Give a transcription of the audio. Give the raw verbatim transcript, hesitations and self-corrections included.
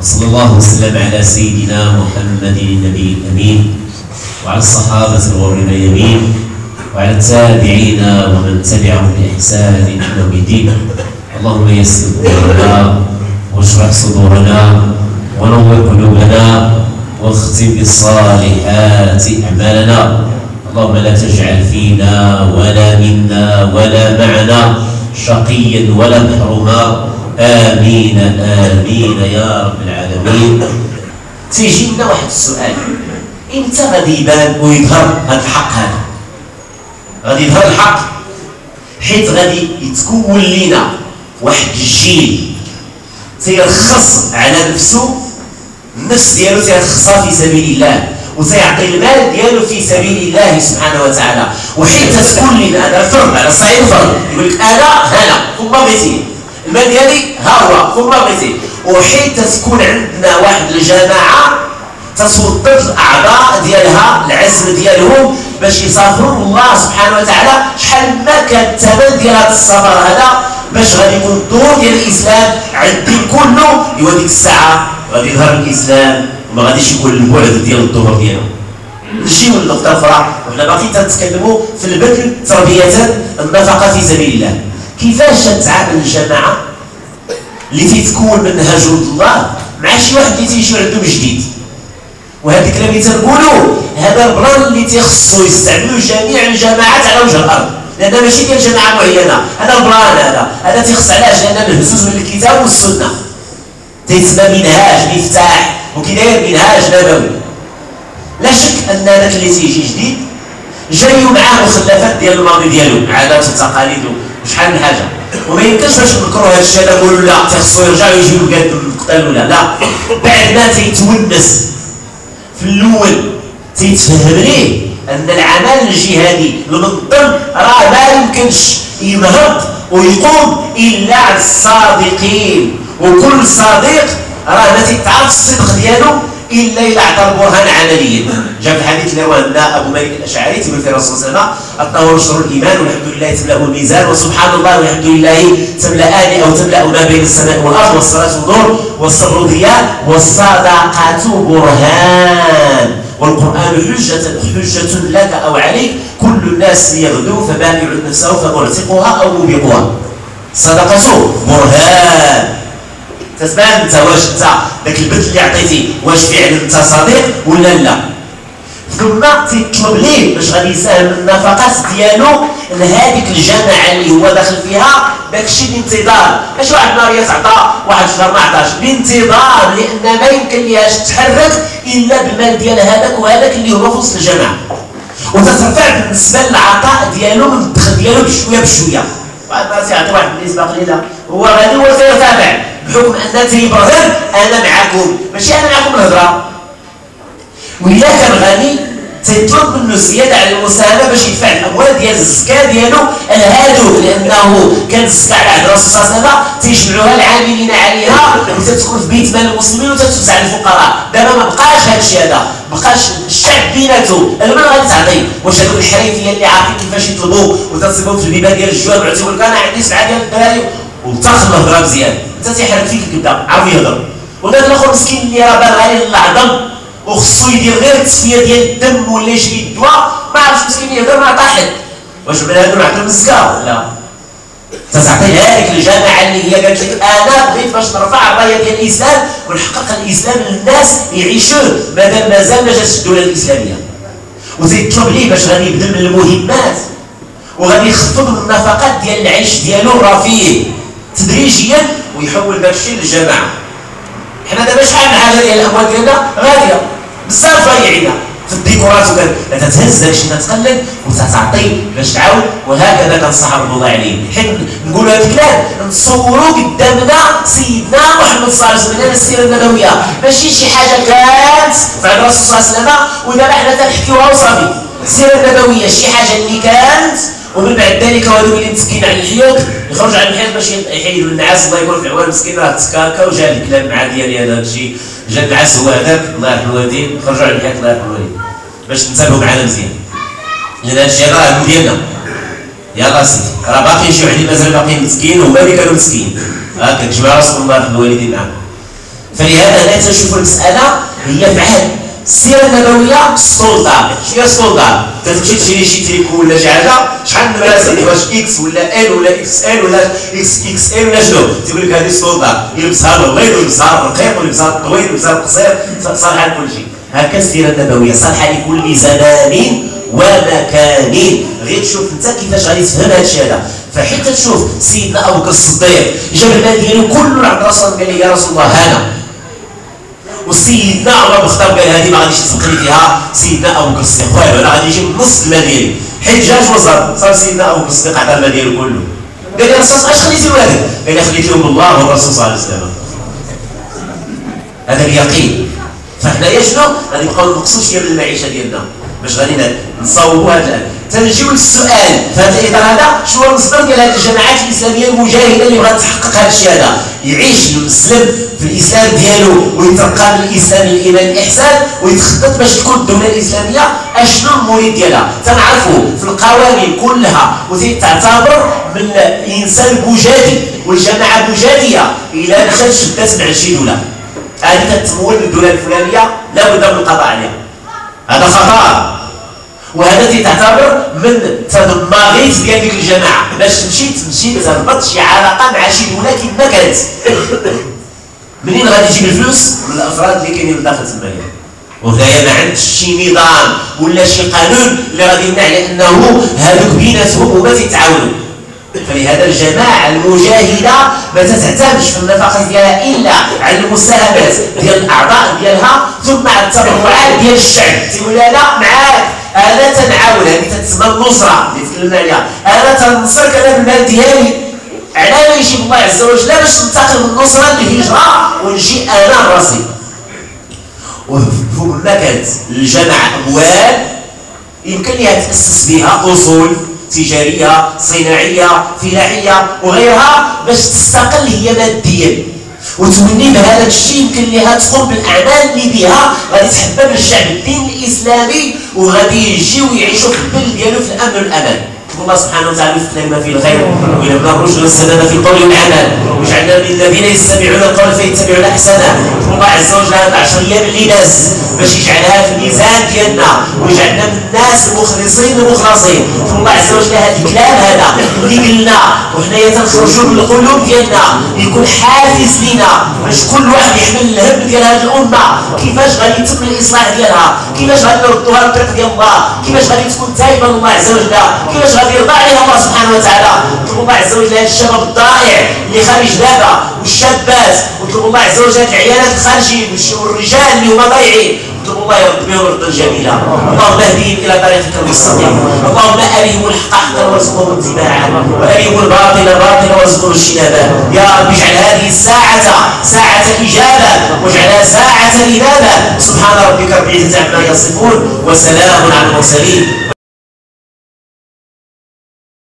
وصلى الله وسلم على سيدنا محمد النبي الأمين وعلى الصحابة الغر الميامين وعلى التابعين ومن تبعهم بإحسان إلى يوم الدين. اللهم يسر أمورنا واشرح صدورنا ونور قلوبنا واختم بالصالحات أعمالنا. اللهم لا تجعل فينا ولا منا ولا معنا شقيا ولا محروما. آمين آمين يا رب العالمين. تيجي لنا واحد السؤال، امتى غادي يبان ويظهر هذا الحق؟ هذا غادي يظهر الحق حيت غادي يتكون لينا واحد الجيل تيرخص على نفسه، النفس ديالو تيرخصها في سبيل الله وتيعطي المال ديالو في سبيل الله سبحانه وتعالى. وحيت تكون لنا هذا فرض على صعيد الفرض، يقول لك انا هنا فوق ما بغيتي، المال ديالي ها هو فوق ما بغيتي. وحيت تكون عندنا واحد الجماعه تسوطت الاعضاء ديالها العزم ديالهم باش يسافروا الله سبحانه وتعالى. شحال ما كان الثمن ديال هذا السفر هذا باش غادي يكون الدور ديال الاسلام عند الدين كله. ايوا ديك الساعه غادي يظهر الاسلام وما غاديش يكون البعد ديال الظهور ديالو. نجيو للنقطه اخرى، وحنا باقي تنتكلموا في البذل تربيه النفقه في سبيل الله. كيفاش تتعامل الجماعه اللي تيتكون منها جند الله مع شي واحد اللي تيجي عندهم جديد؟ وهذا الكلام اللي تنقولوا هذا البلان اللي تيخصو يستعملوه جميع الجماعات على وجه الارض، لان ماشي ديال جماعه معينه. هذا البلان هذا هذا تيخص علاش؟ لان مهزوز من الكتاب والسنه، تيسمى منهاج مفتاح وكداير منهاج نبوي. لا شك ان هذاك اللي تيجي جديد جايو معاه مخلفات ديال الماضي ديالو، عادات وتقاليد وشحال من حاجه، وما يمكنش باش نذكروا هذا الشيء هذا نقولوا لا تيخصو يرجعوا يجيو يقادوا القتال ولا لا. بعد ما تيتونس في الاول تيتفهم ليه ان العمل الجهادي المنظم راه ما يمكنش ينهض ويقوم الا على الصادقين، وكل صديق راه ما تيتعرف الصدق ديالو الا الا عطى البرهان عمليا. جاء في الحديث اللي هو ان ابو مالك الاشعري تيقول في الرسول صلى الله عليه وسلم: الطهور شر الايمان والحمد لله تملا الميزان وسبحان الله والحمد لله تملأان او تملا ما بين السماء والارض، والصلاه نور والصبر ضياء والصدقه برهان والقران حجه حجه لك او عليك كل الناس يغدو فبائع نفسه فمعتقها او موبقها. صدقته برهان. تتبان انت واش انت داك البذل اللي عطيتي واش فعلا انت صديق ولا لا. ثم تيطلب ليه باش غادي يساهم النفقات ديالو لهذيك الجماعه اللي هو داخل فيها داكشي الانتظار. ماشي واحد النهار يتعطى واحد الشهر ما عطاش، الانتظار، لان ما يمكن ليهاش تحرك الا بالمال ديال هذاك وهذاك اللي هو في وسط الجماعه. وتترفع بالنسبه للعطاء ديالو من الدخل ديالو بشويه بشويه. واحد النهار تيعطي واحد النسبه قليله هو غادي هو تيرتفع بحكم ان تيبرهن انا معكم، ماشي انا معكم الهضره. وإلا كان غني تيطلب منه زياده على المساهمه باش يدفع الاموال ديال الزكاه ديالو لهادو، لانه كان الزكاه على عهد الرسول صلى الله عليه وسلم تيجمعوها العاملين عليها وتتكون في بيت مال المسلمين وتتوزع على الفقراء. دابا ما بقاش هذا الشيء، هذا بقاش الشعب بيناتو المال غادي تعطي. واش هذوك الحريفيه اللي عارفين كيفاش يطلبوا وتصيبهم في البيبان ديال الجواب وتيقول لك انا عندي سبعه ديال الدراهم وتاخذ الهضره مزيان، انت تيحرك فيك الكبده عارف يهضر. وهذا الاخر مسكين اللي راه بان عليه العظم وخصو يدير غير التصفيه ديال الدم ولا يشري الدواء، ما عرفش مسكين يهضر مع طاحن. واش من هادو نعطيهم الزكاه؟ لا. تعطي هذيك الجماعه اللي هي قالت لك انا بغيت باش نرفع الرايه ديال الاسلام ونحقق الاسلام للناس يعيشوه مادام مازال ما جاتش الدوله الاسلاميه. وتيطلب ليه باش غادي يبذل من المهمات وغادي يخفض من النفقات ديال العيش ديالو الرفيه تدريجيا ويحول داك الشيء للجماعه. حنا دابا شحال من حاجه ديال الاموال ديالنا غاليه بزاف ضايعينها في الديكورات وكذا، تتهز داك الشيء تتقلد وتتعطي باش تعاود. وهكذا كان الصحابه رضي الله عليهم. حيت نقولوا هذا الكلام نتصوروا قدامنا سيدنا محمد صلى الله عليه وسلم، السيره النبويه ماشي شي حاجه كانت في عهد الرسول صلى الله عليه وسلم ودابا حنا تنحكيوها وصافي. السيره النبويه شي حاجه اللي كانت، ومن بعد ذلك هذوك اللي مسكين على الحيوط يخرج على الحيط باش يحيدوا النعاس. الله يكون في العوان مسكين راه تسكاكا وجا الكلام مع ديالي هذا الشيء، جا النعاس هو هذاك الله يرحم الوالدين، خرجوا على الحيط الله يرحم الوالدين باش تنتبهوا معنا مزيان، لان هذا الشيء راه ديالنا. يلاه سيدي راه باقي شي وحدين مازال باقيين مسكين وهما اللي كانوا مسكين. هاكا تجمع راسكم الله يرحم الوالدين معاهم. فلهذا لا تشوف المساله هي في عهد السيره النبويه السلطه. شنو هي السلطه؟ تمشي تشري شي تريكو ولا شي حاجه، شحال من مراسم واش اكس ولا ال ولا اكس ال ولا اكس اكس ال ولا شنو؟ تيقول لك هذه السلطه، يلبسها الغليظ ويلبسها الرقيق ويلبسها الطويل ويلبسها القصير، صالحه لكل شيء. هكا السيره النبويه صالحه لكل زمان ومكان. غير تشوف انت كيفاش غادي تفهم هذا الشيء هذا. فحتى تشوف سيدنا ابو بكر الصديق جاب المال ديالو كله عند رسول الله، قال لي يا رسول الله هذا. وسيدنا عمر بن الخطاب قال هذه ما غاديش تفقني فيها سيدنا ابو بكر الصديق، خويا انا غادي نجيب نص المال ديالي. حيت جاج وزر صار سيدنا ابو بكر الصديق عطى المال ديالو كله. قال لي رسول اش خليتي لولادك؟ قال لي خليت لهم الله والرسول صلى الله عليه وسلم. هذا اليقين. فحنايا شنو؟ غادي نبقاو نقصوا شويه من المعيشه ديالنا باش غادي نصوبوا هذا الان. تنجيو للسؤال في هذا الاطار هذا، شنو هو المصدر ديال هذه الجماعات الاسلاميه المجاهده اللي بغات تحقق هذا الشيء هذا؟ يعيش المسلم في الاسلام ديالو ويترقى من الاسلام للايمان الاحسان ويتخطط باش تكون الدوله الاسلاميه. اشنو المريد ديالها؟ تنعرفوا في القوانين كلها وتعتبر من الانسان بوجادي والجماعه بوجاديه الى دخلت شدات مع شي دوله هذه كتمول من الدوله الفلانيه لابد من القضاء عليها. هذا خطر، وهذا تعتبر من تضماغيت ديال ديك الجماعه باش تمشي تمشي تربط شي علاقه مع شي دوله كما كانت. منين غادي تجيب الفلوس؟ من الافراد اللي كاينين داخل تمايا. وهنايا ما عندش شي نظام ولا شي قانون اللي غادي يمنع لانه هذوك بيناتهم وما تيتعاونوا. فلهذا الجماعه المجاهده ما تعتمدش في النفقه ديالها الا على المساهمات ديال الاعضاء ديالها ثم على التبرعات ديال الشعب. تيقول لا لا معاك انا تنعاون، هذه تتسمى النصره اللي تكلمنا عليها. انا تنصرك انا بالمال ديالي على ما يجيب الله عز وجل باش ننتقل من النصره للهجره ونجي انا براسي. وما كانت الجماعه اموال يمكن لها تاسس بها اصول تجاريه صناعيه فلاحيه وغيرها باش تستقل هي ماديا وتولي بهذا الشيء يمكن لها تقوم بالاعمال اللي بها غادي تحبب الشعب الدين الاسلامي وغادي يجيو يعيشوا في البلد ديالو في الامن والامان. الله سبحانه وتعالى يفتح لنا في الخير ويلقى الرشد والسداد في القول والعمل ويجعلنا من الذين يستمعون القول فيتبعون احسنه. الله عز وجل هذه العشر ايام الغلاس باش يجعلها في الميزان ديالنا ويجعلنا من الناس المخلصين المخلصين. الله عز وجل هذا الكلام هذا اللي قلنا وحنايا تنخرجوا من القلوب ديالنا يكون حافز لينا باش كل واحد يحمل الهم ديال هذه الامه، كيفاش غادي يتم الاصلاح ديالها، كيفاش غادي نردوها للطريق ديال الله، كيفاش غادي تكون تايبه لله عز وجل، كيفاش غادي يرضى عليها الله سبحانه وتعالى. نطلب الله عز وجل هذا الشباب الضائع اللي خارج دابا والشابات، ونطلب الله عز وجل العيالات الخارجين والرجال اللي هما ضايعين، نطلب الله يرد بهم ردا جميلا. اللهم اهديهم الى طريقك المستقيم، اللهم ارهم الحق حقا وارزقهم اتباعه وارهم الباطل باطلا وارزقهم اجتنابه. يا رب اجعل هذه الساعه ساعه اجابه واجعلها ساعه اجابه. سبحان ربك رب العزه عما يصفون وسلام على المرسلين.